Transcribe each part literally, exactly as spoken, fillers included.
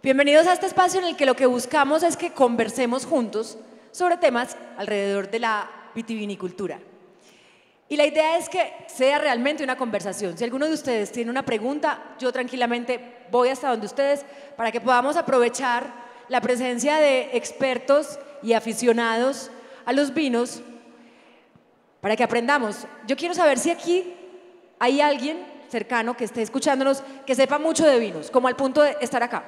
Bienvenidos a este espacio en el que lo que buscamos es que conversemos juntos sobre temas alrededor de la vitivinicultura. Y la idea es que sea realmente una conversación. Si alguno de ustedes tiene una pregunta, yo tranquilamente voy hasta donde ustedes para que podamos aprovechar la presencia de expertos y aficionados a los vinos para que aprendamos. Yo quiero saber si aquí hay alguien cercano que esté escuchándonos que sepa mucho de vinos, como al punto de estar acá.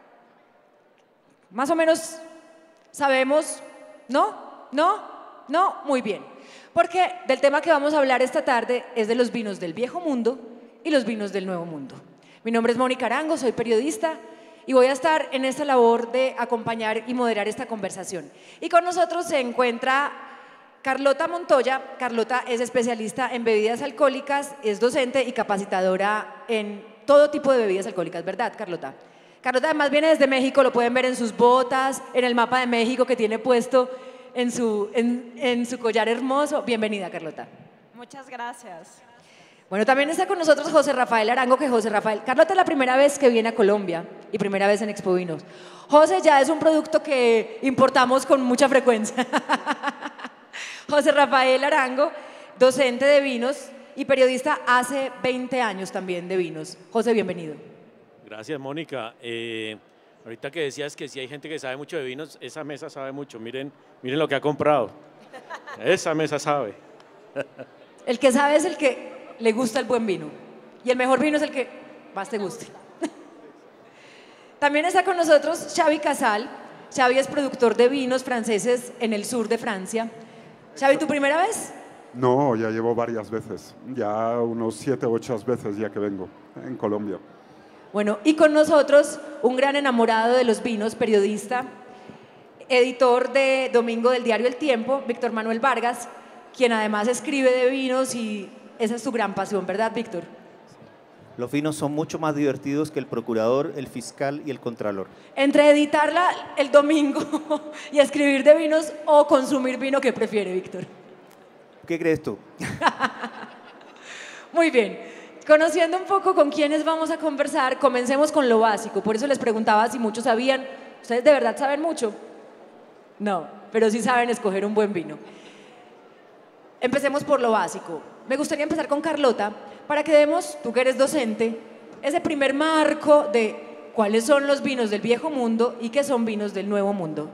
Más o menos sabemos, ¿no? ¿No? ¿No? Muy bien. Porque del tema que vamos a hablar esta tarde es de los vinos del Viejo Mundo y los vinos del Nuevo Mundo. Mi nombre es Mónica Arango, soy periodista y voy a estar en esta labor de acompañar y moderar esta conversación. Y con nosotros se encuentra Carlota Montoya. Carlota es especialista en bebidas alcohólicas, es docente y capacitadora en todo tipo de bebidas alcohólicas, ¿verdad, Carlota? Carlota además viene desde México, lo pueden ver en sus botas, en el mapa de México que tiene puesto en su, en, en su collar hermoso. Bienvenida, Carlota. Muchas gracias. Bueno, también está con nosotros José Rafael Arango, que José Rafael, Carlota es la primera vez que viene a Colombia y primera vez en Expo Vinos. José ya es un producto que importamos con mucha frecuencia. José Rafael Arango, docente de vinos y periodista hace veinte años también de vinos. José, bienvenido. Gracias, Mónica. Eh, ahorita que decías que si hay gente que sabe mucho de vinos, esa mesa sabe mucho. Miren, miren lo que ha comprado. Esa mesa sabe. El que sabe es el que le gusta el buen vino. Y el mejor vino es el que más te guste. También está con nosotros Xavi Casal. Xavi es productor de vinos franceses en el sur de Francia. Xavi, ¿tu primera vez? No, ya llevo varias veces. Ya unos siete o ocho veces ya que vengo en Colombia. Bueno, y con nosotros un gran enamorado de los vinos, periodista, editor de Domingo del diario El Tiempo, Víctor Manuel Vargas, quien además escribe de vinos y esa es su gran pasión, ¿verdad, Víctor? Los vinos son mucho más divertidos que el procurador, el fiscal y el contralor. Entre editarla el domingo y escribir de vinos o consumir vino, ¿qué prefiere, Víctor? ¿Qué crees tú? Muy bien. Conociendo un poco con quiénes vamos a conversar, comencemos con lo básico. Por eso les preguntaba si muchos sabían. ¿Ustedes de verdad saben mucho? No, pero sí saben escoger un buen vino. Empecemos por lo básico. Me gustaría empezar con Carlota para que demos, tú que eres docente, ese primer marco de cuáles son los vinos del Viejo Mundo y qué son vinos del Nuevo Mundo.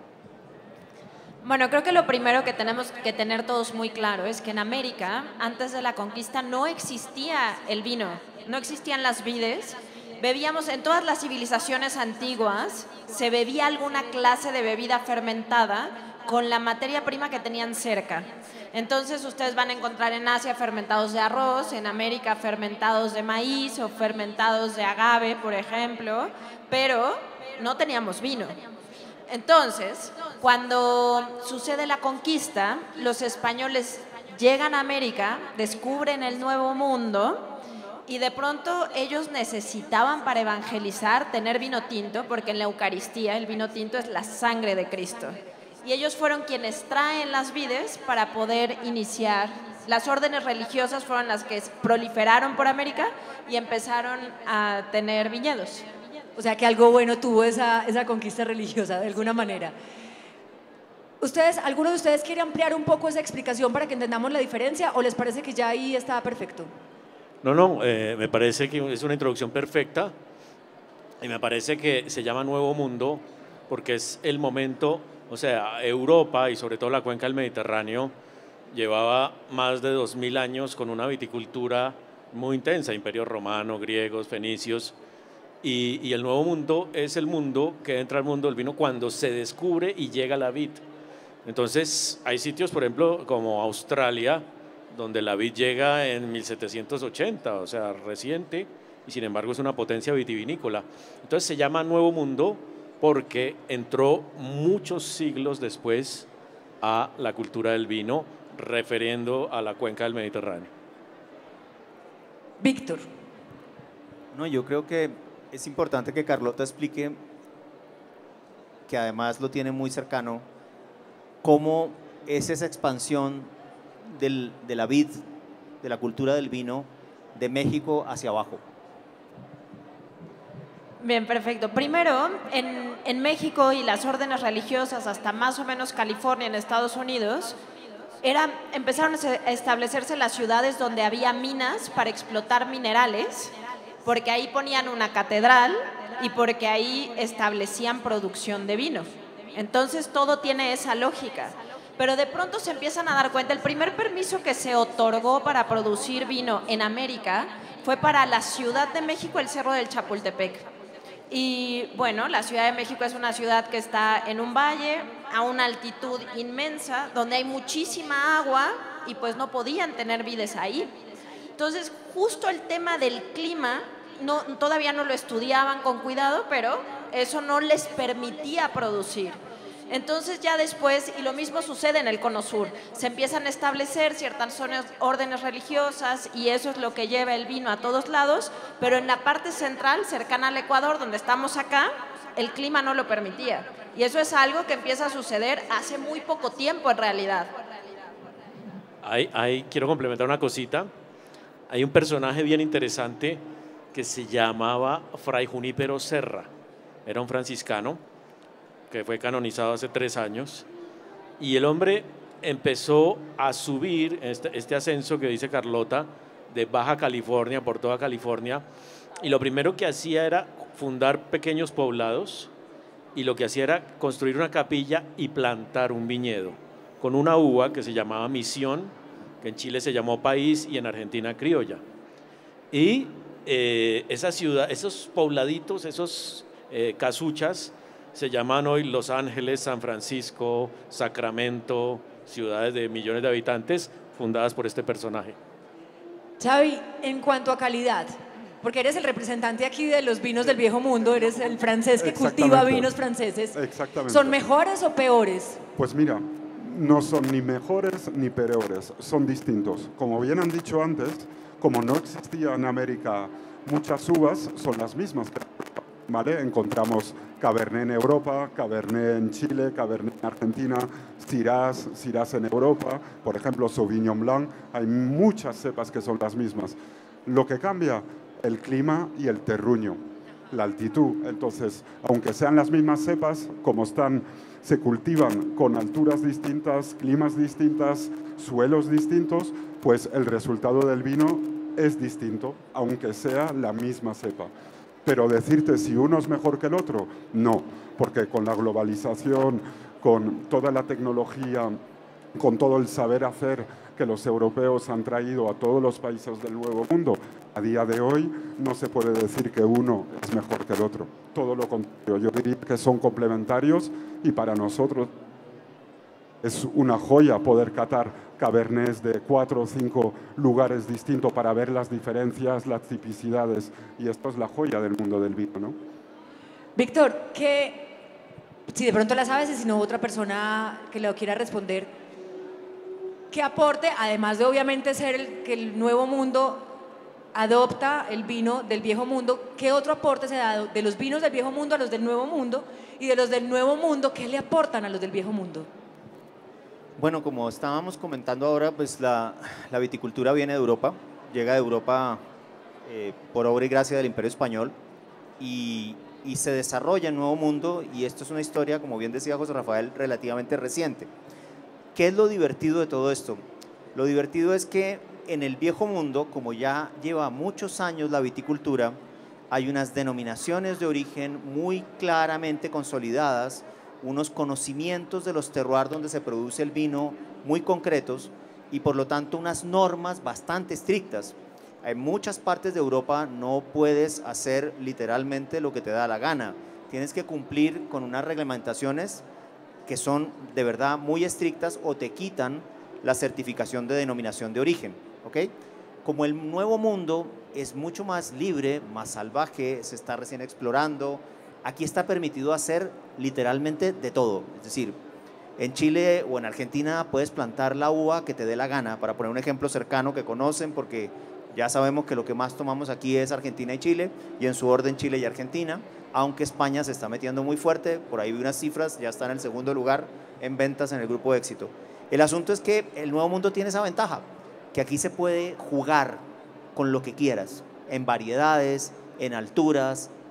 Bueno, creo que lo primero que tenemos que tener todos muy claro es que en América, antes de la conquista, no existía el vino, no existían las vides. Bebíamos en todas las civilizaciones antiguas, se bebía alguna clase de bebida fermentada con la materia prima que tenían cerca. Entonces ustedes van a encontrar en Asia fermentados de arroz, en América fermentados de maíz o fermentados de agave, por ejemplo, pero no teníamos vino. Entonces, cuando sucede la conquista, los españoles llegan a América, descubren el Nuevo Mundo y de pronto ellos necesitaban para evangelizar tener vino tinto, porque en la Eucaristía el vino tinto es la sangre de Cristo. Y ellos fueron quienes traen las vides para poder iniciar. Las órdenes religiosas fueron las que proliferaron por América y empezaron a tener viñedos. O sea que algo bueno tuvo esa, esa conquista religiosa, de alguna manera. ¿Ustedes, ¿Alguno de ustedes quiere ampliar un poco esa explicación para que entendamos la diferencia o les parece que ya ahí está perfecto? No, no, eh, me parece que es una introducción perfecta y me parece que se llama Nuevo Mundo porque es el momento, o sea, Europa y sobre todo la cuenca del Mediterráneo llevaba más de dos mil años con una viticultura muy intensa, Imperio Romano, griegos, fenicios. Y, y el Nuevo Mundo es el mundo que entra al mundo del vino cuando se descubre y llega la vid. Entonces, hay sitios, por ejemplo, como Australia, donde la vid llega en mil setecientos ochenta, o sea, reciente, y sin embargo es una potencia vitivinícola. Entonces se llama Nuevo Mundo porque entró muchos siglos después a la cultura del vino, refiriendo a la cuenca del Mediterráneo. Víctor. No, yo creo que es importante que Carlota explique, que además lo tiene muy cercano, cómo es esa expansión del, de la vid, de la cultura del vino, de México hacia abajo. Bien, perfecto. Primero, en, en México y las órdenes religiosas, hasta más o menos California, en Estados Unidos, era, empezaron a establecerse las ciudades donde había minas para explotar minerales, porque ahí ponían una catedral y porque ahí establecían producción de vino. Entonces, todo tiene esa lógica. Pero de pronto se empiezan a dar cuenta, el primer permiso que se otorgó para producir vino en América fue para la Ciudad de México, el Cerro del Chapultepec. Y bueno, la Ciudad de México es una ciudad que está en un valle, a una altitud inmensa, donde hay muchísima agua y pues no podían tener vides ahí. Entonces, justo el tema del clima, no, todavía no lo estudiaban con cuidado, pero eso no les permitía producir. Entonces ya después, y lo mismo sucede en el Cono Sur, se empiezan a establecer ciertas zonas, órdenes religiosas y eso es lo que lleva el vino a todos lados, pero en la parte central, cercana al Ecuador, donde estamos acá, el clima no lo permitía. Y eso es algo que empieza a suceder hace muy poco tiempo en realidad. Hay, hay, quiero complementar una cosita. Hay un personaje bien interesante que se llamaba Fray Junípero Serra. Era un franciscano que fue canonizado hace tres años, y el hombre empezó a subir este, este ascenso que dice Carlota, de Baja California, por toda California, y lo primero que hacía era fundar pequeños poblados, y lo que hacía era construir una capilla y plantar un viñedo, con una uva que se llamaba Misión, que en Chile se llamó País y en Argentina Criolla. Y eh, esa ciudad, esos pobladitos, esos eh, casuchas, se llaman hoy Los Ángeles, San Francisco, Sacramento, ciudades de millones de habitantes fundadas por este personaje. Xavi, en cuanto a calidad, porque eres el representante aquí de los vinos del viejo mundo, eres el francés que cultiva vinos franceses. Exactamente. ¿Son mejores o peores? Pues mira, no son ni mejores ni peores, son distintos. Como bien han dicho antes, como no existía en América muchas uvas, son las mismas. ¿Vale? Encontramos Cabernet en Europa, Cabernet en Chile, Cabernet en Argentina, Syrah, Syrah en Europa, por ejemplo, Sauvignon Blanc, hay muchas cepas que son las mismas. Lo que cambia, el clima y el terruño, la altitud. Entonces, aunque sean las mismas cepas, como están, se cultivan con alturas distintas, climas distintas, suelos distintos, pues el resultado del vino es distinto, aunque sea la misma cepa. Pero decirte si uno es mejor que el otro, no, porque con la globalización, con toda la tecnología, con todo el saber hacer que los europeos han traído a todos los países del Nuevo Mundo, a día de hoy no se puede decir que uno es mejor que el otro. Todo lo contrario, yo diría que son complementarios y para nosotros es una joya poder catar Cabernets de cuatro o cinco lugares distintos para ver las diferencias, las tipicidades, y esto es la joya del mundo del vino, ¿no? Víctor, que si de pronto la sabes y si no otra persona que lo quiera responder, ¿qué aporte, además de obviamente ser el que el nuevo mundo adopta el vino del viejo mundo, qué otro aporte se ha dado de los vinos del viejo mundo a los del nuevo mundo y de los del nuevo mundo, qué le aportan a los del viejo mundo? Bueno, como estábamos comentando ahora, pues la, la viticultura viene de Europa, llega de Europa eh, por obra y gracia del Imperio Español y, y se desarrolla en Nuevo Mundo, y esto es una historia, como bien decía José Rafael, relativamente reciente. ¿Qué es lo divertido de todo esto? Lo divertido es que en el Viejo Mundo, como ya lleva muchos años la viticultura, hay unas denominaciones de origen muy claramente consolidadas, unos conocimientos de los terroirs donde se produce el vino muy concretos y por lo tanto unas normas bastante estrictas. En muchas partes de Europa no puedes hacer literalmente lo que te da la gana. Tienes que cumplir con unas reglamentaciones que son de verdad muy estrictas o te quitan la certificación de denominación de origen, ¿ok? Como el Nuevo Mundo es mucho más libre, más salvaje, se está recién explorando, aquí está permitido hacer literalmente de todo. Es decir, en Chile o en Argentina puedes plantar la uva que te dé la gana, para poner un ejemplo cercano que conocen, porque ya sabemos que lo que más tomamos aquí es Argentina y Chile, y en su orden Chile y Argentina, aunque España se está metiendo muy fuerte, por ahí vi unas cifras, ya está en el segundo lugar en ventas en el grupo de éxito. El asunto es que el Nuevo Mundo tiene esa ventaja, que aquí se puede jugar con lo que quieras, en variedades, en alturas,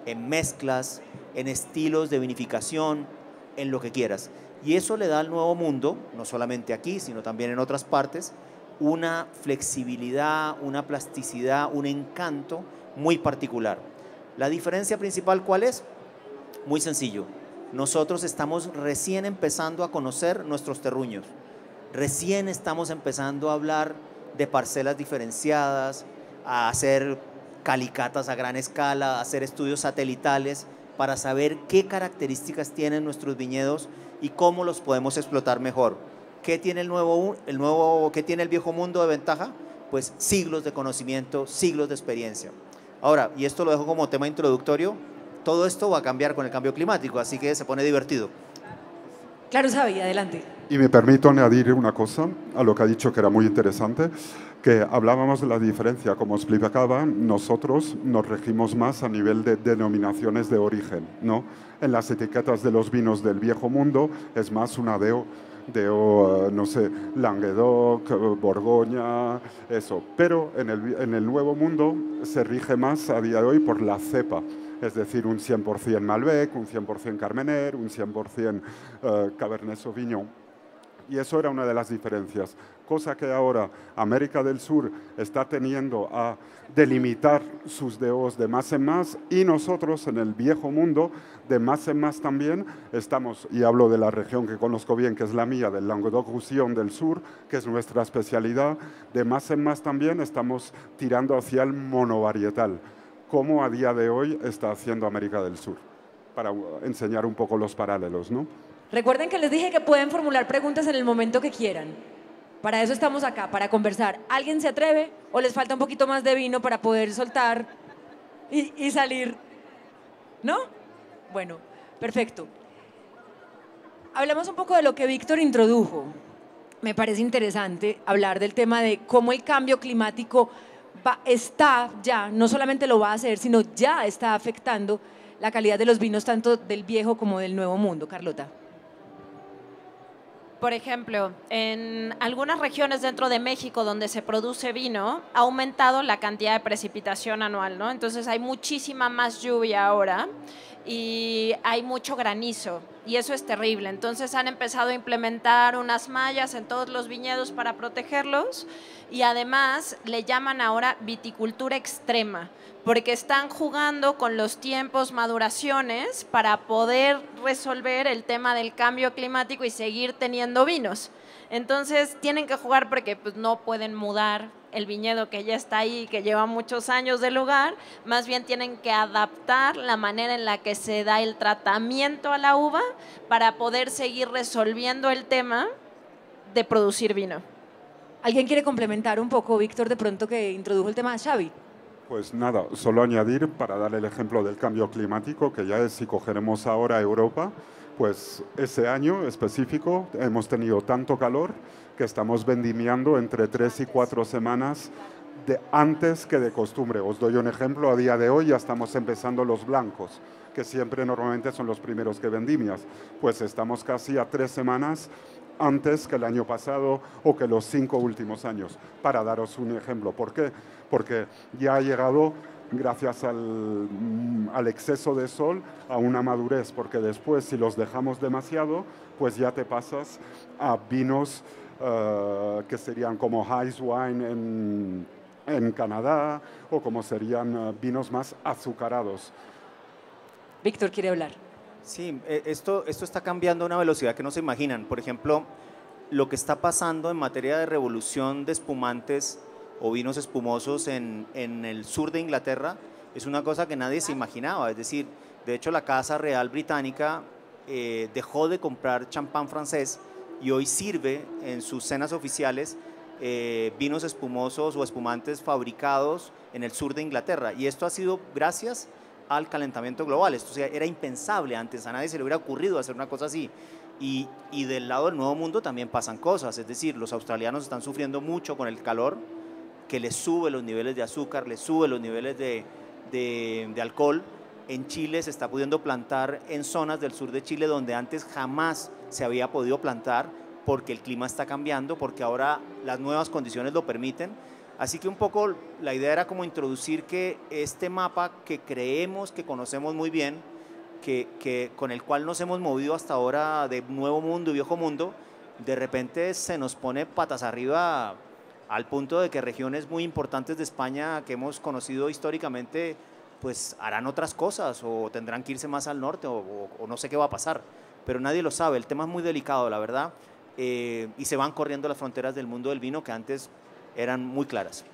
en mezclas, en estilos de vinificación, en lo que quieras. Y eso le da al Nuevo Mundo, no solamente aquí, sino también en otras partes, una flexibilidad, una plasticidad, un encanto muy particular. La diferencia principal, ¿cuál es? Muy sencillo. Nosotros estamos recién empezando a conocer nuestros terruños. Recién estamos empezando a hablar de parcelas diferenciadas, a hacer calicatas a gran escala, a hacer estudios satelitales para saber qué características tienen nuestros viñedos y cómo los podemos explotar mejor. ¿Qué tiene el nuevo, el nuevo, qué tiene el viejo mundo de ventaja? Pues siglos de conocimiento, siglos de experiencia. Ahora, y esto lo dejo como tema introductorio, todo esto va a cambiar con el cambio climático, así que se pone divertido. Claro, Xavi, adelante. Y me permito añadir una cosa a lo que ha dicho, que era muy interesante, que hablábamos de la diferencia. Como explicaba, nosotros nos regimos más a nivel de denominaciones de origen, ¿no? En las etiquetas de los vinos del viejo mundo es más una D O, D O, no sé, Languedoc, Borgoña, eso. Pero en el, en el nuevo mundo se rige más a día de hoy por la cepa. Es decir, un cien por cien Malbec, un cien por cien Carmener, un cien por cien uh, Cabernet Sauvignon. Y eso era una de las diferencias. Cosa que ahora América del Sur está teniendo a delimitar sus D Os de más en más, y nosotros en el viejo mundo de más en más también estamos, y hablo de la región que conozco bien, que es la mía, del Languedoc-Roussillon del sur, que es nuestra especialidad, de más en más también estamos tirando hacia el monovarietal, como a día de hoy está haciendo América del Sur, para enseñar un poco los paralelos, ¿no? Recuerden que les dije que pueden formular preguntas en el momento que quieran. Para eso estamos acá, para conversar. ¿Alguien se atreve o les falta un poquito más de vino para poder soltar y, y salir? ¿No? Bueno, perfecto. Hablemos un poco de lo que Víctor introdujo. Me parece interesante hablar del tema de cómo el cambio climático va, está ya, no solamente lo va a hacer, sino ya está afectando la calidad de los vinos tanto del viejo como del nuevo mundo. Carlota. Por ejemplo, en algunas regiones dentro de México donde se produce vino, ha aumentado la cantidad de precipitación anual, ¿no? Entonces hay muchísima más lluvia ahora y hay mucho granizo y eso es terrible. Entonces han empezado a implementar unas mallas en todos los viñedos para protegerlos y además le llaman ahora viticultura extrema, porque están jugando con los tiempos, maduraciones, para poder resolver el tema del cambio climático y seguir teniendo vinos. Entonces tienen que jugar porque pues, no pueden mudar el viñedo que ya está ahí, que lleva muchos años de lugar, más bien tienen que adaptar la manera en la que se da el tratamiento a la uva para poder seguir resolviendo el tema de producir vino. ¿Alguien quiere complementar un poco, Víctor, de pronto que introdujo el tema? Xavi. Pues nada, solo añadir para dar el ejemplo del cambio climático, que ya es, si cogeremos ahora Europa, pues ese año específico hemos tenido tanto calor que estamos vendimiando entre tres y cuatro semanas de antes que de costumbre. Os doy un ejemplo, a día de hoy ya estamos empezando los blancos, que siempre normalmente son los primeros que vendimias, pues estamos casi a tres semanas antes que el año pasado o que los cinco últimos años, para daros un ejemplo. ¿Por qué? Porque ya ha llegado, gracias al, al exceso de sol, a una madurez, porque después si los dejamos demasiado, pues ya te pasas a vinos uh, que serían como Ice Wine en, en Canadá, o como serían uh, vinos más azucarados. Víctor quiere hablar. Sí, esto, esto está cambiando a una velocidad que no se imaginan. Por ejemplo, lo que está pasando en materia de revolución de espumantes o vinos espumosos en, en el sur de Inglaterra es una cosa que nadie se imaginaba. Es decir, de hecho la Casa Real Británica eh, dejó de comprar champán francés y hoy sirve en sus cenas oficiales eh, vinos espumosos o espumantes fabricados en el sur de Inglaterra. Y esto ha sido gracias al calentamiento global. Esto, o sea, era impensable antes, a nadie se le hubiera ocurrido hacer una cosa así. Y, y del lado del Nuevo Mundo también pasan cosas, es decir, los australianos están sufriendo mucho con el calor, que les sube los niveles de azúcar, les sube los niveles de, de, de alcohol. En Chile se está pudiendo plantar en zonas del sur de Chile donde antes jamás se había podido plantar, porque el clima está cambiando, porque ahora las nuevas condiciones lo permiten. Así que un poco la idea era como introducir que este mapa que creemos que conocemos muy bien, que, que con el cual nos hemos movido hasta ahora de nuevo mundo y viejo mundo, de repente se nos pone patas arriba al punto de que regiones muy importantes de España que hemos conocido históricamente pues harán otras cosas o tendrán que irse más al norte o, o, o no sé qué va a pasar, pero nadie lo sabe. El tema es muy delicado, la verdad, eh, y se van corriendo las fronteras del mundo del vino que antes eran muy claras.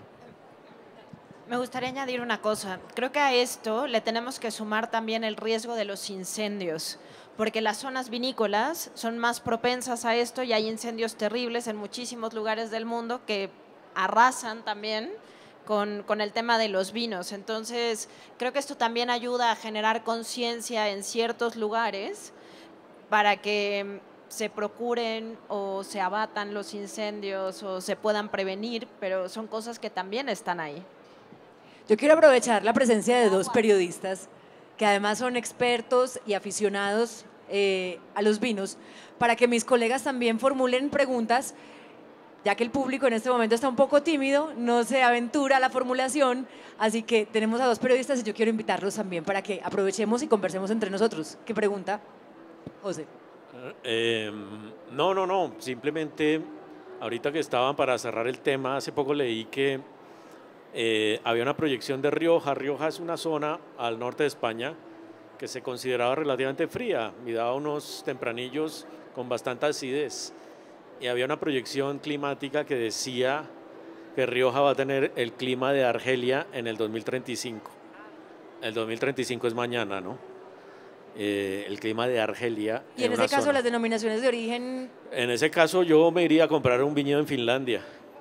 Me gustaría añadir una cosa. Creo que a esto le tenemos que sumar también el riesgo de los incendios, porque las zonas vinícolas son más propensas a esto y hay incendios terribles en muchísimos lugares del mundo que arrasan también con, con el tema de los vinos. Entonces, creo que esto también ayuda a generar conciencia en ciertos lugares para que se procuren o se abatan los incendios o se puedan prevenir, pero son cosas que también están ahí. Yo quiero aprovechar la presencia de dos periodistas que además son expertos y aficionados eh, a los vinos, para que mis colegas también formulen preguntas, ya que el público en este momento está un poco tímido, no se aventura a la formulación, así que tenemos a dos periodistas y yo quiero invitarlos también para que aprovechemos y conversemos entre nosotros. ¿Qué pregunta, José? Eh, no, no, no, simplemente ahorita que estaban para cerrar el tema, hace poco leí que eh, había una proyección de Rioja. Rioja es una zona al norte de España que se consideraba relativamente fría y daba unos tempranillos con bastante acidez. Y había una proyección climática que decía que Rioja va a tener el clima de Argelia en el dos mil treinta y cinco. El dos mil treinta y cinco es mañana, ¿no? Eh, el clima de Argelia. Y en, en ese caso zona. las denominaciones de origen... En ese caso yo me iría a comprar un viñedo en Finlandia.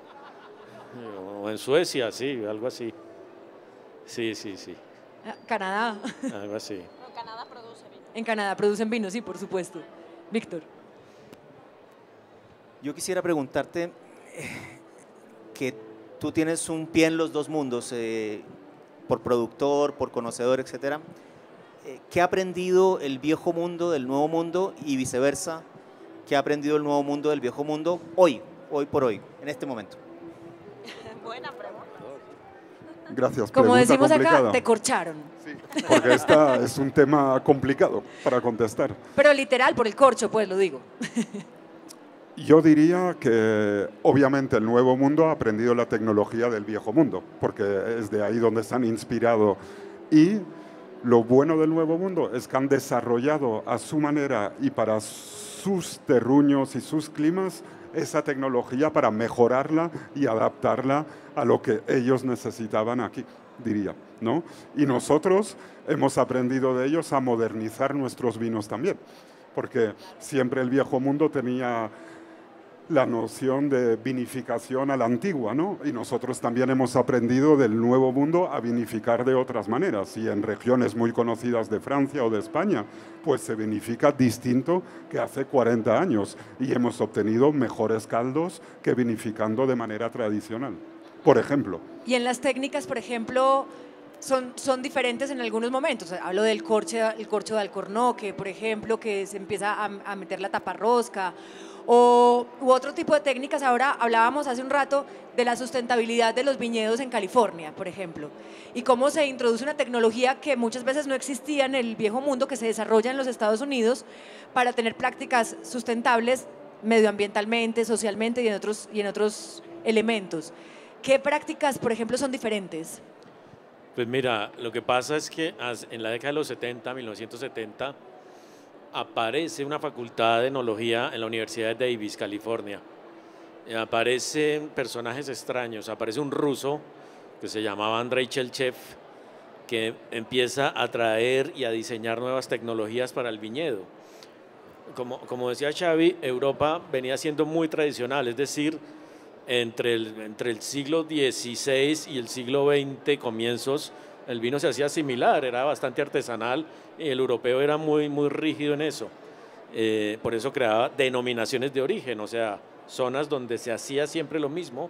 O en Suecia, sí, algo así. Sí, sí, sí. Canadá. Algo así. No, Canadá produce vino. En Canadá producen vino, sí, por supuesto. Víctor. Yo quisiera preguntarte, eh, que tú tienes un pie en los dos mundos, eh, por productor, por conocedor, etcétera. Eh, ¿Qué ha aprendido el viejo mundo del nuevo mundo y viceversa? ¿Qué ha aprendido el nuevo mundo del viejo mundo hoy, hoy por hoy, en este momento? Buena pregunta. Gracias. Como decimos complicada. acá, te corcharon. Sí, porque esta es un tema complicado para contestar. Pero literal, por el corcho, pues lo digo. Yo diría que obviamente el nuevo mundo ha aprendido la tecnología del viejo mundo, porque es de ahí donde se han inspirado. Y lo bueno del nuevo mundo es que han desarrollado a su manera y para sus terruños y sus climas esa tecnología para mejorarla y adaptarla a lo que ellos necesitaban aquí, diría, ¿no? Y nosotros hemos aprendido de ellos a modernizar nuestros vinos también, porque siempre el viejo mundo tenía la noción de vinificación a la antigua, ¿no? Y nosotros también hemos aprendido del nuevo mundo a vinificar de otras maneras. Y en regiones muy conocidas de Francia o de España, pues se vinifica distinto que hace cuarenta años. Y hemos obtenido mejores caldos que vinificando de manera tradicional, por ejemplo. Y en las técnicas, por ejemplo, son, son diferentes en algunos momentos. Hablo del corche, el corcho de alcornoque, por ejemplo, que se empieza a, a meter la taparrosca. O, u otro tipo de técnicas. Ahora hablábamos hace un rato de la sustentabilidad de los viñedos en California, por ejemplo, y cómo se introduce una tecnología que muchas veces no existía en el viejo mundo, que se desarrolla en los Estados Unidos para tener prácticas sustentables medioambientalmente, socialmente y en otros, y en otros elementos. ¿Qué prácticas, por ejemplo, son diferentes? Pues mira, lo que pasa es que en la década de los setenta, mil novecientos setenta, aparece una facultad de enología en la Universidad de Davis, California. Y aparecen personajes extraños, aparece un ruso que se llamaba Andrei Chelchev, que empieza a traer y a diseñar nuevas tecnologías para el viñedo. Como, como decía Xavi, Europa venía siendo muy tradicional, es decir, entre el, entre el siglo dieciséis y el siglo veinte, comienzos, el vino se hacía similar, era bastante artesanal y el europeo era muy, muy rígido en eso. Eh, por eso creaba denominaciones de origen, o sea, zonas donde se hacía siempre lo mismo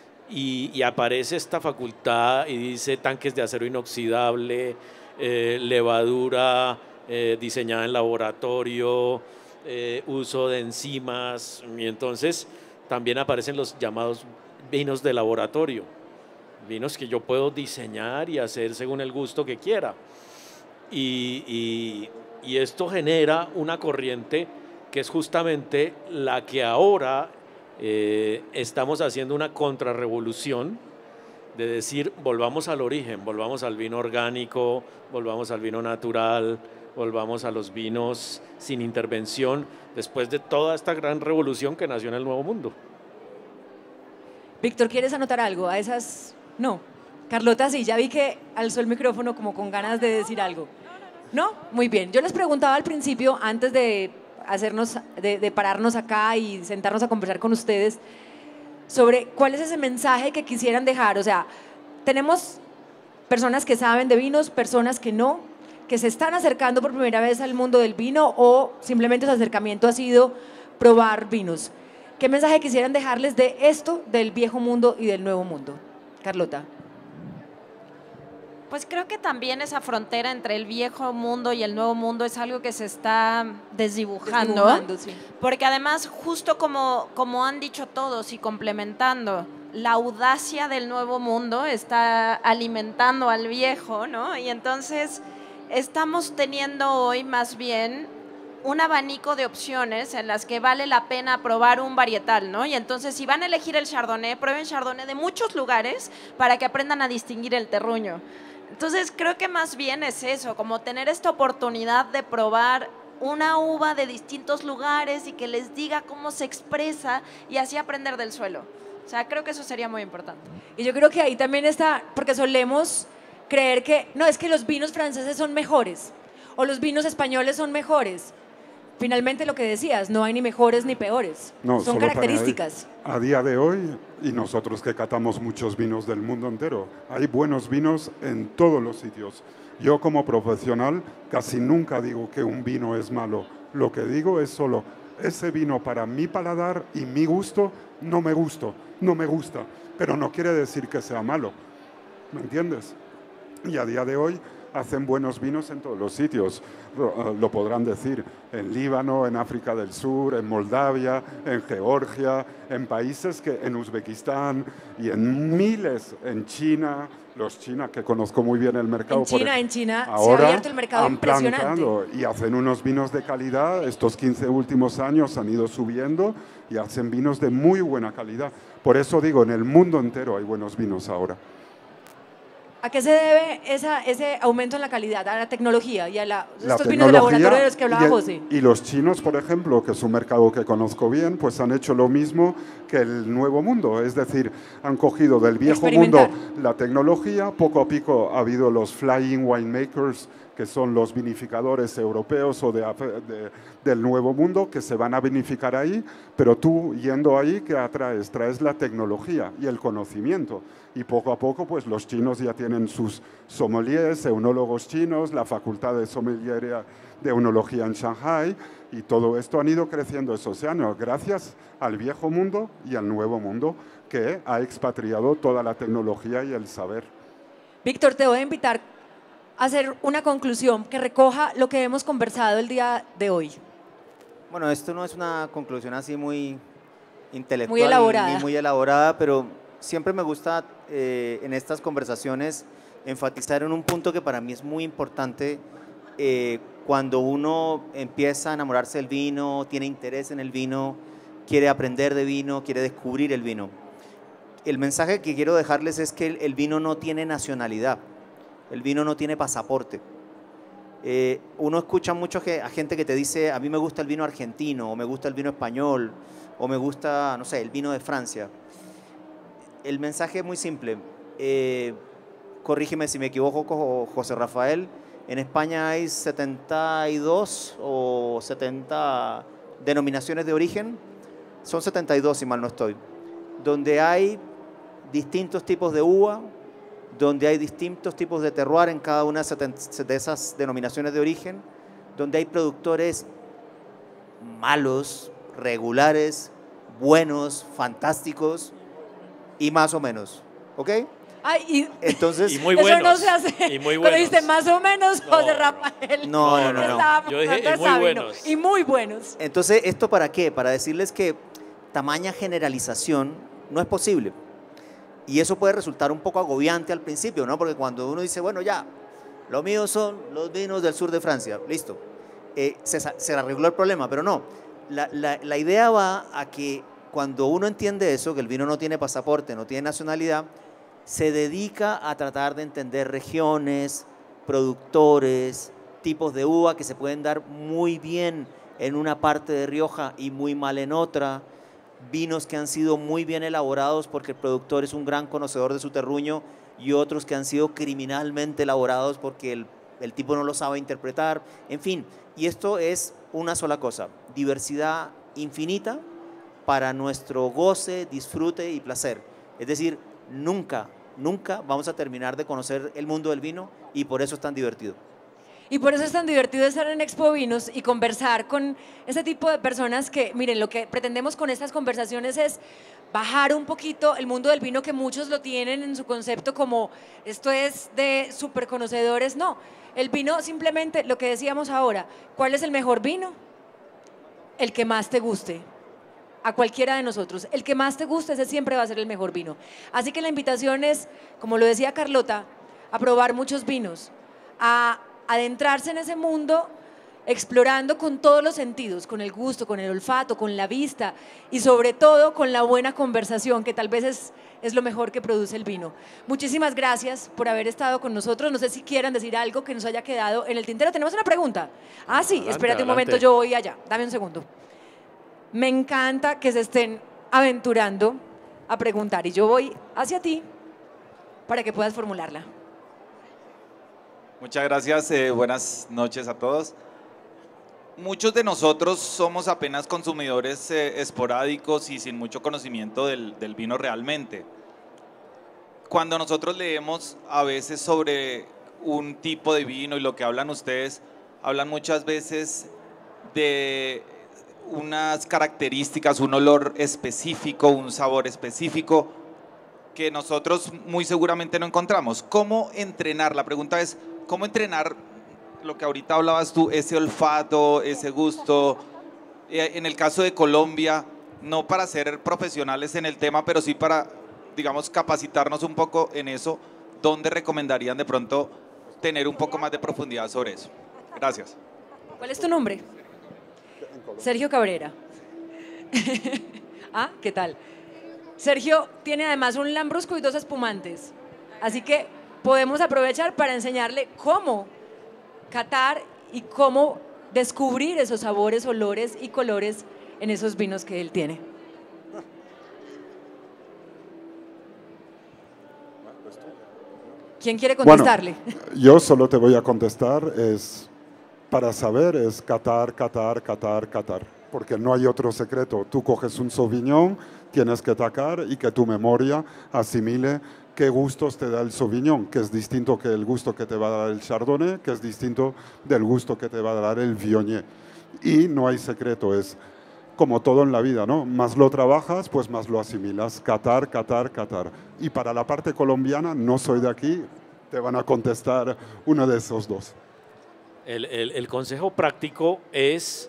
y, y aparece esta facultad y dice tanques de acero inoxidable, eh, levadura eh, diseñada en laboratorio, eh, uso de enzimas, y entonces también aparecen los llamados vinos de laboratorio, vinos que yo puedo diseñar y hacer según el gusto que quiera. Y, y, y esto genera una corriente que es justamente la que ahora eh, estamos haciendo una contrarrevolución, de decir, volvamos al origen, volvamos al vino orgánico, volvamos al vino natural, volvamos a los vinos sin intervención, después de toda esta gran revolución que nació en el Nuevo Mundo. Víctor, ¿quieres anotar algo? A esas, no. Carlota, sí, ya vi que alzó el micrófono como con ganas de decir algo. ¿No? Muy bien. Yo les preguntaba al principio, antes de hacernos, de, de pararnos acá y sentarnos a conversar con ustedes, sobre cuál es ese mensaje que quisieran dejar. O sea, tenemos personas que saben de vinos, personas que no, que se están acercando por primera vez al mundo del vino o simplemente su acercamiento ha sido probar vinos. ¿Qué mensaje quisieran dejarles de esto, del viejo mundo y del nuevo mundo? Carlota. Pues creo que también esa frontera entre el viejo mundo y el nuevo mundo es algo que se está desdibujando, Desdibujando, sí. Porque además, justo como, como han dicho todos y complementando, la audacia del nuevo mundo está alimentando al viejo, ¿no? Y entonces estamos teniendo hoy más bien un abanico de opciones en las que vale la pena probar un varietal, ¿no? Y entonces si van a elegir el Chardonnay, prueben Chardonnay de muchos lugares para que aprendan a distinguir el terruño. Entonces creo que más bien es eso, como tener esta oportunidad de probar una uva de distintos lugares y que les diga cómo se expresa y así aprender del suelo. O sea, creo que eso sería muy importante. Y yo creo que ahí también está, porque solemos creer que, no, es que los vinos franceses son mejores o los vinos españoles son mejores. Finalmente lo que decías, no hay ni mejores ni peores, No, son solo para características. A día de hoy, y nosotros que catamos muchos vinos del mundo entero, hay buenos vinos en todos los sitios. Yo como profesional casi nunca digo que un vino es malo. Lo que digo es solo, ese vino para mi paladar y mi gusto no me gusta, no me gusta, pero no quiere decir que sea malo, ¿me entiendes? Y a día de hoy hacen buenos vinos en todos los sitios, lo podrán decir, en Líbano, en África del Sur, en Moldavia, en Georgia, en países que, en Uzbekistán y en miles, en China, los chinos que conozco muy bien el mercado. En China, por, en China se ha ahora abierto el mercado han impresionante. plantado y hacen unos vinos de calidad, estos quince últimos años han ido subiendo y hacen vinos de muy buena calidad. Por eso digo, en el mundo entero hay buenos vinos ahora. ¿A qué se debe esa, ese aumento en la calidad? A la tecnología y a la, La estos vinos de laboratorio de los que y hablaba el- José. Y los chinos, por ejemplo, que es un mercado que conozco bien, pues han hecho lo mismo que el nuevo mundo. Es decir, han cogido del viejo mundo Experimentar. la tecnología, poco a poco ha habido los flying winemakers, que son los vinificadores europeos o de, de- del nuevo mundo, que se van a vinificar ahí, pero tú yendo ahí, ¿qué atraes? Traes la tecnología y el conocimiento. Y poco a poco, pues los chinos ya tienen sus sommeliers, eunólogos chinos, la facultad de sommelier de enología en Shanghai, y todo esto han ido creciendo esos años, gracias al viejo mundo y al nuevo mundo, que ha expatriado toda la tecnología y el saber. Víctor, te voy a invitar a hacer una conclusión que recoja lo que hemos conversado el día de hoy. Bueno, esto no es una conclusión así muy intelectual Muy elaborada. ni muy elaborada, pero siempre me gusta eh, en estas conversaciones enfatizar en un punto que para mí es muy importante eh, cuando uno empieza a enamorarse del vino, tiene interés en el vino, quiere aprender de vino, quiere descubrir el vino. El mensaje que quiero dejarles es que el, el vino no tiene nacionalidad, el vino no tiene pasaporte. Eh, uno escucha mucho que, a gente que te dice, a mí me gusta el vino argentino, o me gusta el vino español, o me gusta, no sé, el vino de Francia. El mensaje es muy simple. Eh, corrígeme si me equivoco, Jo- José Rafael. En España hay setenta y dos o setenta denominaciones de origen. Son setenta y dos, si mal no estoy. Donde hay distintos tipos de uva, donde hay distintos tipos de terroir en cada una de esas denominaciones de origen, donde hay productores malos, regulares, buenos, fantásticos y más o menos, ¿ok? Ay, y Entonces, Y muy eso buenos. no se hace. Y muy Cuando buenos. dijiste más o menos, No. José Rafael. No, no, no, no. Estábamos Yo dije, hablando de y muy Sabino. buenos. Y muy buenos. entonces, ¿esto para qué? Para decirles que tamaña generalización no es posible. Y eso puede resultar un poco agobiante al principio, ¿no? Porque cuando uno dice, bueno, ya, lo mío son los vinos del sur de Francia, listo, eh, se, se arregló el problema, pero no. La, la, la idea va a que cuando uno entiende eso, que el vino no tiene pasaporte, no tiene nacionalidad, se dedica a tratar de entender regiones, productores, tipos de uva que se pueden dar muy bien en una parte de Rioja y muy mal en otra, vinos que han sido muy bien elaborados porque el productor es un gran conocedor de su terruño y otros que han sido criminalmente elaborados porque el, el tipo no lo sabe interpretar, en fin, y esto es una sola cosa, diversidad infinita para nuestro goce, disfrute y placer, es decir, nunca, nunca vamos a terminar de conocer el mundo del vino y por eso es tan divertido. Y por eso es tan divertido estar en Expo Vinos y conversar con ese tipo de personas que, miren, lo que pretendemos con estas conversaciones es bajar un poquito el mundo del vino, que muchos lo tienen en su concepto como esto es de súper conocedores. No, el vino simplemente, lo que decíamos ahora, ¿cuál es el mejor vino? El que más te guste. A cualquiera de nosotros, el que más te guste, ese siempre va a ser el mejor vino. Así que la invitación es, como lo decía Carlota, a probar muchos vinos, a adentrarse en ese mundo explorando con todos los sentidos, con el gusto, con el olfato, con la vista y sobre todo con la buena conversación, que tal vez es, es lo mejor que produce el vino. Muchísimas gracias por haber estado con nosotros. No sé si quieran decir algo que nos haya quedado en el tintero. ¿Tenemos una pregunta? Ah, sí, Adelante, espérate un adelante. momento, yo voy allá. Dame un segundo. Me encanta que se estén aventurando a preguntar y yo voy hacia ti para que puedas formularla. Muchas gracias, eh, buenas noches a todos. Muchos de nosotros somos apenas consumidores eh, esporádicos y sin mucho conocimiento del, del vino realmente. Cuando nosotros leemos a veces sobre un tipo de vino y lo que hablan ustedes, hablan muchas veces de unas características, un olor específico, un sabor específico que nosotros muy seguramente no encontramos. ¿Cómo entrenar? La pregunta es, ¿cómo entrenar lo que ahorita hablabas tú, ese olfato, ese gusto? Eh, en el caso de Colombia, no para ser profesionales en el tema, pero sí para, digamos, capacitarnos un poco en eso, ¿dónde recomendarían de pronto tener un poco más de profundidad sobre eso? Gracias. ¿Cuál es tu nombre? Sergio Cabrera. Ah, ¿qué tal? Sergio tiene además un lambrusco y dos espumantes, así que podemos aprovechar para enseñarle cómo catar y cómo descubrir esos sabores, olores y colores en esos vinos que él tiene. ¿Quién quiere contestarle? Bueno, yo solo te voy a contestar, es para saber, es catar, catar, catar, catar, porque no hay otro secreto. Tú coges un Sauvignon, tienes que tacar y que tu memoria asimile qué gustos te da el Sauvignon, que es distinto que el gusto que te va a dar el Chardonnay, que es distinto del gusto que te va a dar el Viognier. Y no hay secreto, es como todo en la vida, ¿no? Más lo trabajas, pues más lo asimilas. Catar, catar, catar. Y para la parte colombiana, no soy de aquí, te van a contestar uno de esos dos. El, el, el consejo práctico es,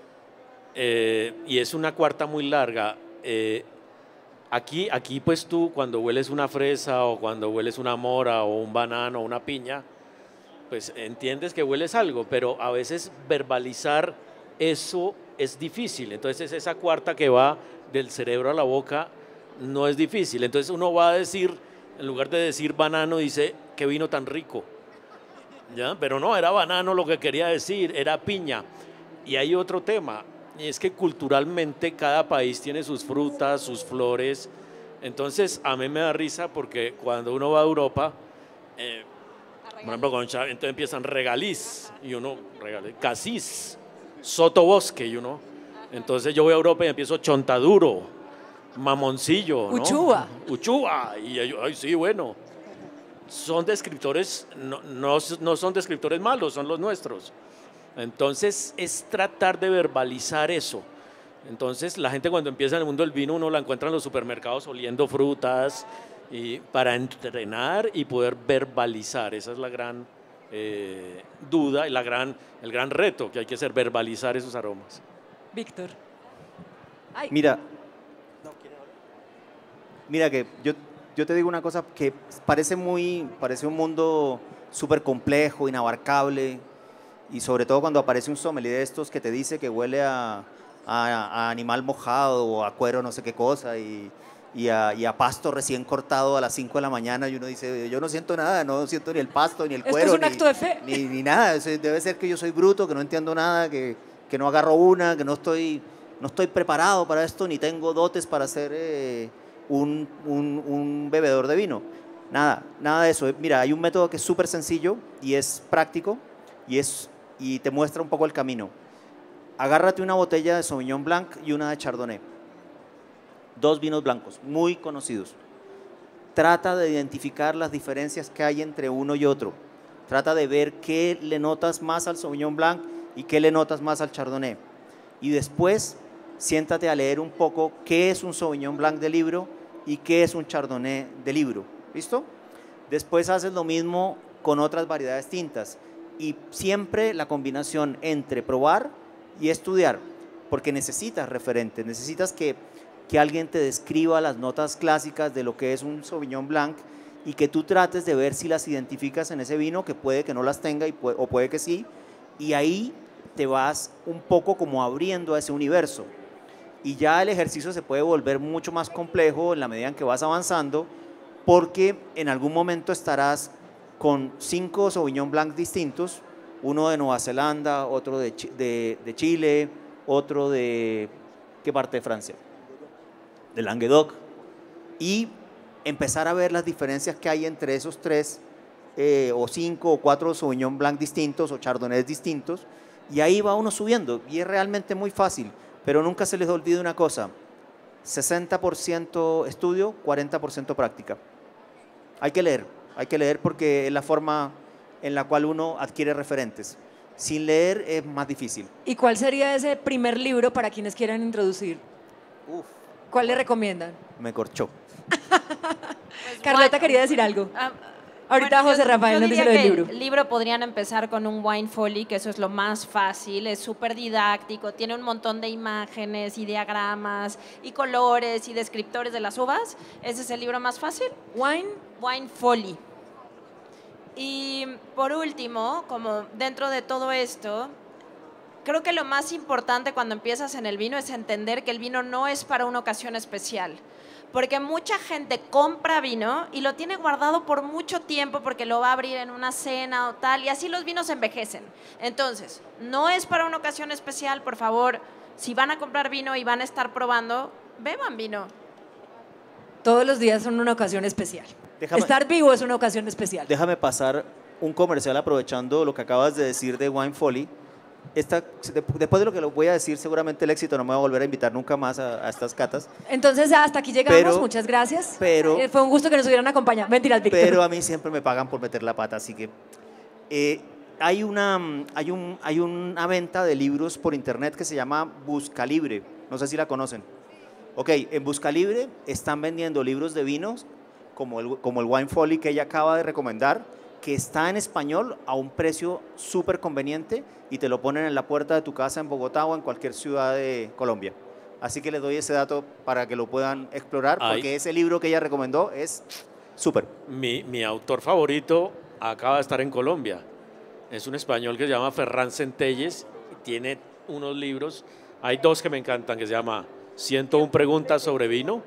eh, y es una cuarta muy larga, eh, aquí, aquí pues tú cuando hueles una fresa o cuando hueles una mora o un banano o una piña, pues entiendes que hueles algo, pero a veces verbalizar eso es difícil. Entonces esa cuarta que va del cerebro a la boca no es difícil. Entonces uno va a decir, en lugar de decir banano, dice, qué vino tan rico. ¿Ya? Pero no, era banano lo que quería decir, era piña. Y hay otro tema, y es que culturalmente cada país tiene sus frutas, sus flores. Entonces a mí me da risa porque cuando uno va a Europa, eh, por ejemplo, con Chávez, entonces empiezan regaliz, y uno, regaliz, casís, sotobosque, y uno. Entonces yo voy a Europa y empiezo chontaduro, mamoncillo, ¿no? Uchuva. Uchuva, y yo, ay, sí, bueno. Son descriptores, no, no, no son descriptores malos, son los nuestros. Entonces es tratar de verbalizar eso. Entonces la gente cuando empieza en el mundo del vino, uno la encuentra en los supermercados oliendo frutas, y para entrenar y poder verbalizar. Esa es la gran eh, duda y la gran, el gran reto que hay que hacer, verbalizar esos aromas. Víctor. Ay. Mira, mira que yo yo te digo una cosa que parece muy, parece un mundo súper complejo, inabarcable, y sobre todo cuando aparece un sommelier de estos que te dice que huele a, a, a animal mojado o a cuero no sé qué cosa, y, y, a, y a pasto recién cortado a las cinco de la mañana, y uno dice, yo no siento nada, no siento ni el pasto, ni el cuero, Esto es un ni, acto de fe. Ni, ni nada, debe ser que yo soy bruto, que no entiendo nada, que, que no agarro una, que no estoy, no estoy preparado para esto, ni tengo dotes para ser eh, un, un, un bebedor de vino. Nada, nada de eso. Mira, hay un método que es súper sencillo y es práctico y, es, y te muestra un poco el camino. Agárrate una botella de Sauvignon Blanc y una de Chardonnay. Dos vinos blancos, muy conocidos. Trata de identificar las diferencias que hay entre uno y otro. Trata de ver qué le notas más al Sauvignon Blanc y qué le notas más al Chardonnay. Y después, siéntate a leer un poco qué es un Sauvignon Blanc de libro y qué es un Chardonnay de libro. ¿Listo? Después haces lo mismo con otras variedades tintas. Y siempre la combinación entre probar y estudiar, porque necesitas referentes, necesitas que, que alguien te describa las notas clásicas de lo que es un Sauvignon Blanc y que tú trates de ver si las identificas en ese vino, que puede que no las tenga y puede, o puede que sí, y ahí te vas un poco como abriendo a ese universo. Y ya el ejercicio se puede volver mucho más complejo en la medida en que vas avanzando, porque en algún momento estarás con cinco Sauvignon Blanc distintos, uno de Nueva Zelanda, otro de, de, de Chile, otro de, ¿qué parte de Francia? De Languedoc, y empezar a ver las diferencias que hay entre esos tres, eh, o cinco o cuatro Sauvignon Blanc distintos o Chardonnays distintos, y ahí va uno subiendo, y es realmente muy fácil, pero nunca se les olvide una cosa, sesenta por ciento estudio, cuarenta por ciento práctica. Hay que leer, hay que leer porque es la forma en la cual uno adquiere referentes. Sin leer es más difícil. ¿Y cuál sería ese primer libro para quienes quieran introducir? Uf, ¿Cuál le recomiendan? me corchó. Pues, Carlota wine- quería decir algo. Ah, Ahorita bueno, José yo- Rafael yo nos dice diría lo del que libro. El libro podrían empezar con un wine folly, que eso es lo más fácil, es súper didáctico, tiene un montón de imágenes y diagramas y colores y descriptores de las uvas. Ese es el libro más fácil. Wine. Wine folly. Y por último, como dentro de todo esto, creo que lo más importante cuando empiezas en el vino es entender que el vino no es para una ocasión especial. Porque mucha gente compra vino y lo tiene guardado por mucho tiempo porque lo va a abrir en una cena o tal, y así los vinos envejecen. Entonces, no es para una ocasión especial, por favor, si van a comprar vino y van a estar probando, beban vino. Todos los días son una ocasión especial. Déjame- Estar vivo es una ocasión especial. Déjame pasar un comercial aprovechando lo que acabas de decir de Wine Folly. Esta, de- después de lo que lo voy a decir, seguramente el éxito no me va a volver a invitar nunca más a, a estas catas. Entonces, hasta aquí llegamos. Pero- Muchas gracias. pero- Eh, Fue un gusto que nos hubieran acompañado. Mentiras, Víctor. Pero a mí siempre me pagan por meter la pata, así que eh, hay, una, mm, hay, un, hay una venta de libros por internet que se llama Buscalibre, no sé si la conocen. Ok, en Buscalibre están vendiendo libros de vinos como el, como el Wine Folly que ella acaba de recomendar, que está en español a un precio súper conveniente y te lo ponen en la puerta de tu casa en Bogotá o en cualquier ciudad de Colombia. Así que les doy ese dato para que lo puedan explorar, Ay. porque ese libro que ella recomendó es súper. Mi, mi autor favorito acaba de estar en Colombia. Es un español que se llama Ferran Centelles y tiene unos libros. Hay dos que me encantan, que se llama ciento una preguntas sobre vino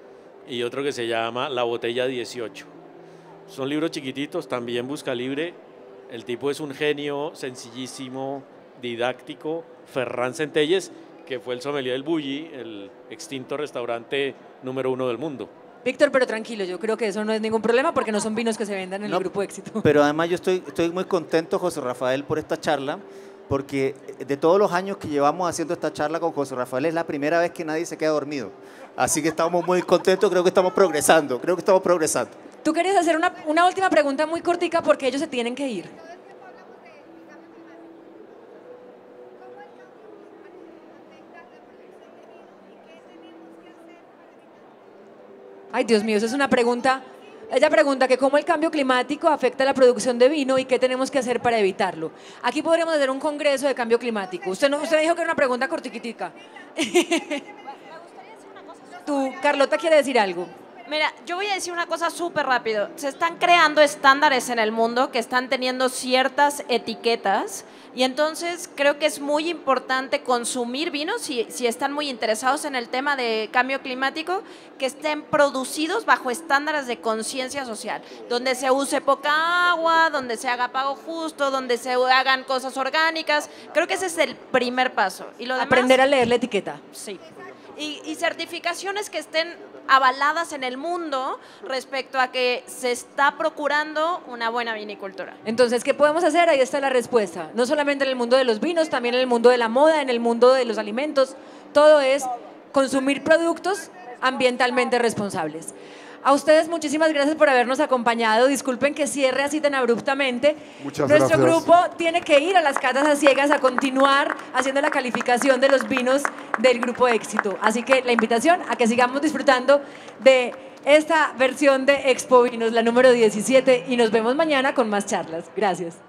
y otro que se llama La botella dieciocho. Son libros chiquititos, también busca libre. El tipo es un genio, sencillísimo, didáctico. Ferran Centelles, que fue el sommelier del Bulli, el extinto restaurante número uno del mundo. Víctor, pero tranquilo, yo creo que eso no es ningún problema porque no son vinos que se vendan en No, el grupo éxito. Pero además yo estoy, estoy muy contento, José Rafael, por esta charla, porque de todos los años que llevamos haciendo esta charla con José Rafael es la primera vez que nadie se queda dormido. Así que estamos muy contentos, creo que estamos progresando, creo que estamos progresando. Tú querías hacer una, una última pregunta muy cortica porque ellos se tienen que ir. Ay, Dios mío, esa es una pregunta. Ella pregunta que cómo el cambio climático afecta la producción de vino y qué tenemos que hacer para evitarlo. Aquí podríamos hacer un congreso de cambio climático. Usted, no, usted dijo que era una pregunta cortiquitica. Tú, Carlota quiere decir algo. Mira, yo voy a decir una cosa súper rápido. Se están creando estándares en el mundo que están teniendo ciertas etiquetas y entonces creo que es muy importante consumir vinos, si, si están muy interesados en el tema de cambio climático, que estén producidos bajo estándares de conciencia social, donde se use poca agua, donde se haga pago justo, donde se hagan cosas orgánicas. Creo que ese es el primer paso. Y lo demás, aprender a leer la etiqueta. Sí. Y, y certificaciones que estén avaladas en el mundo respecto a que se está procurando una buena vinicultura. Entonces, ¿qué podemos hacer? Ahí está la respuesta. No solamente en el mundo de los vinos, también en el mundo de la moda, en el mundo de los alimentos. Todo es consumir productos ambientalmente responsables. A ustedes muchísimas gracias por habernos acompañado. Disculpen que cierre así tan abruptamente. Muchas Nuestro gracias. grupo tiene que ir a las catas a ciegas a continuar haciendo la calificación de los vinos del Grupo Éxito. Así que la invitación a que sigamos disfrutando de esta versión de Expo Vinos, la número diecisiete, y nos vemos mañana con más charlas. Gracias.